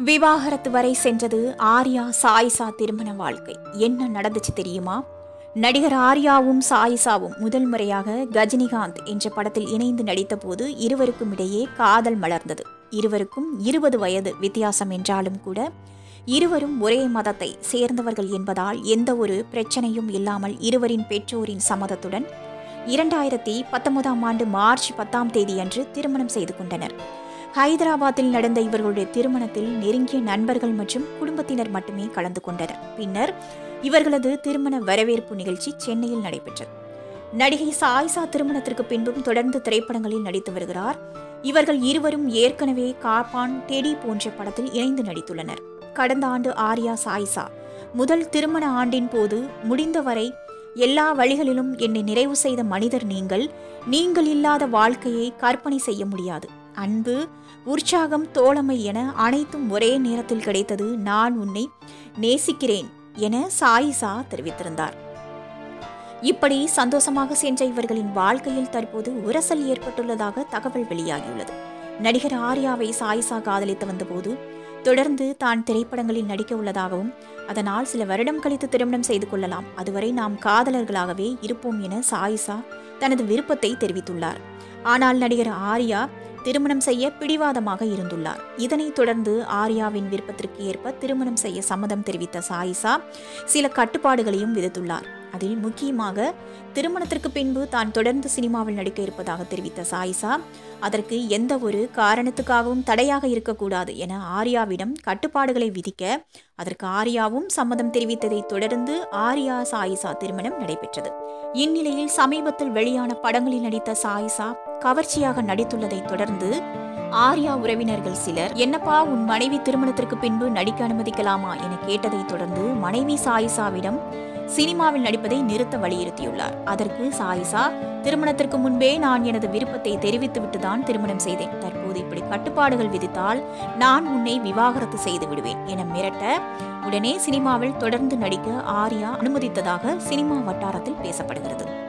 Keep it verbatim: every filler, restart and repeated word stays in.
விவாகரத்து வரை சென்றது ஆர்யா சாயிசா திருமண வாழ்க்கை. என்ன நடந்துச்சு தெரியுமா? நடிகர் ஆர்யாவும் சாயிசாவும் முதல் முறையாக கஜினிகாந்த் என்ற படத்தில் இணைந்து நடித்த போது இருவருக்கும் இடையே காதல் மலர்ந்தது. இருவருக்கும் இருபது வயது வித்தியாசம் என்றாலும் கூட இருவரும் ஒரே மதத்தை சேர்ந்தவர்கள் என்பதால் எந்த ஒரு பிரச்சனையும் இல்லாமல் இருவரின் பெற்றோரின் சம்மதத்துடன் இரண்டாயிரத்தி பத்தொன்பதாம் ஆண்டு மார்ச் பத்தாம் தேதி அன்று திருமணம் செய்து கொண்டனர். ஹைதராபாத்தில் நடந்த இவர்களுடைய திருமணத்தில் நெருங்கிய நண்பர்கள் மற்றும் குடும்பத்தினர் மட்டுமே கலந்து கொண்டனர். பின்னர் இவர்களது திருமண வரவேற்பு நிகழ்ச்சி சென்னையில் நடைபெற்றது. நடிகை சாயிசா திருமணத்திற்கு பின்பும் தொடர்ந்து திரைப்படங்களில் நடித்து வருகிறார். இவர்கள் இருவரும் ஏற்கனவே காப்பான், டெடி போன்ற படத்தில் இணைந்து நடித்துள்ளனர். கடந்த ஆண்டு ஆர்யா சாயிசா முதல் திருமண ஆண்டின் போது முடிந்தவரை எல்லா வழிகளிலும் என்னை நிறைவு செய்த மனிதர் நீங்கள். நீங்கள் இல்லாத வாழ்க்கையை கற்பனை செய்ய முடியாது. அன்பு, உற்சாகம், தோழமை என அனைத்தும் ஒரே நேரத்தில் கிடைத்தது. நான் உன்னை நேசிக்கிறேன் என சாயிசா தெரிவித்திருந்தார். இப்படி சந்தோஷமாக சென்ற இவர்களின் வாழ்க்கையில் தற்போது உரசல் ஏற்பட்டுள்ளதாக தகவல் வெளியாகியுள்ளது. நடிகர் ஆர்யாவை சாயிசா காதலித்து வந்தபோது தொடர்ந்து தான் திரைப்படங்களில் நடிக்க உள்ளதாகவும் அதனால் சில வருடம் கழித்து திருமணம் செய்து கொள்ளலாம், அதுவரை நாம் காதலர்களாகவே இருப்போம் என சாயிசா தனது விருப்பத்தை தெரிவித்துள்ளார். ஆனால் நடிகர் ஆர்யா திருமணம் செய்ய பிடிவாதமாக இருந்துள்ளார். இதனைத் தொடர்ந்து ஆர்யாவின் விருப்பத்திற்கு ஏற்ப திருமணம் செய்ய சம்மதம் தெரிவித்த சாயிசா சில கட்டுப்பாடுகளையும் விதித்துள்ளார். அதில் முக்கியமாக திருமணத்திற்கு பின்பு தான் தொடர்ந்து சினிமாவில் நடிக்க இருப்பதாக தெரிவித்த சாயிசா அதற்கு எந்த ஒரு காரணத்துக்காகவும் தடையாக இருக்கக்கூடாது என ஆர்யாவிடம் கட்டுப்பாடுகளை விதிக்க அதற்கு ஆர்யாவும் சம்மதம் தெரிவித்ததை தொடர்ந்து ஆர்யா சாயிசா திருமணம் நடைபெற்றது. இந்நிலையில் சமீபத்தில் வெளியான படங்களில் நடித்த சாயிசா கவர்ச்சியாக நடித்துள்ளதை தொடர்ந்து ஆர்யா உறவினர்கள் சிலர் என்னப்பா உன் மனைவி திருமணத்திற்கு பின்பு நடிக்க அனுமதிக்கலாமா என கேட்டதை தொடர்ந்து மனைவி சாயிசாவிடம் சினிமாவில் நடிப்பதை நிறுத்த வலியுறுத்தியுள்ளார். அதற்கு சாயிசா திருமணத்திற்கு முன்பே நான் எனது விருப்பத்தை தெரிவித்துவிட்டுதான் திருமணம் செய்தேன். தற்போது இப்படி கட்டுப்பாடுகள் விதித்தால் நான் உன்னை விவாகரத்து செய்து விடுவேன் என மிரட்ட உடனே சினிமாவில் தொடர்ந்து நடிக்க ஆர்யா அனுமதித்ததாக சினிமா வட்டாரத்தில் பேசப்படுகிறது.